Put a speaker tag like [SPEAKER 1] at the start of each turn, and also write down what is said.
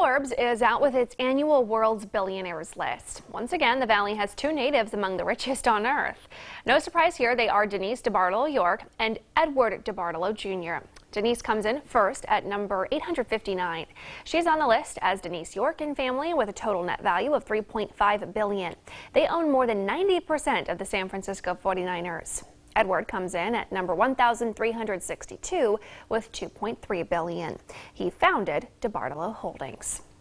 [SPEAKER 1] Forbes is out with its annual World's Billionaires list. Once again, the Valley has two natives among the richest on Earth. No surprise here, they are Denise Debartolo York and Edward Debartolo Jr. Denise comes in first at number 859. She's on the list as Denise York and family with a total net value of $3.5 billion. They own more than 90% of the San Francisco 49ers. Edward comes in at number 1,362 with $2.3 billion. He founded Debartolo Holdings.